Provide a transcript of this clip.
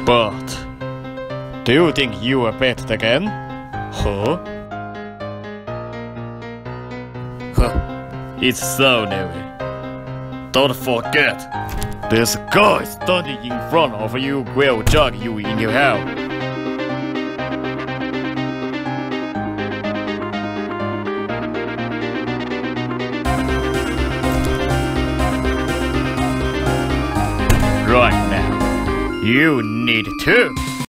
But do you think you are better again? Huh? Huh. It's so never. Don't forget, there's a guy standing in front of you will jug you in your hell. Right now, you need to